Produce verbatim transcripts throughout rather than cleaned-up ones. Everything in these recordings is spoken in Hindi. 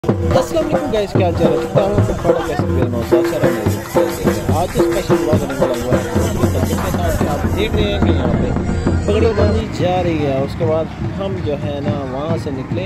अस्सलाम वालेकुम गाइस, क्या चल रहा है? बड़ा कैसे फिल्म हो साथ साथ आज तो स्पेशल ब्लॉग होने वाला हुआ है जिसके साथ आप देख रहे हैं कि यहाँ पे पगड़ी बांधी जा रही है। उसके बाद हम जो है ना वहाँ से निकले।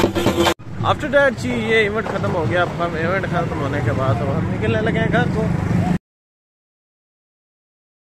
आफ्टर डैट जी ये इवेंट ख़त्म हो गया। अब हम इवेंट ख़त्म होने के बाद अब हम निकलने लगे हैं घर को।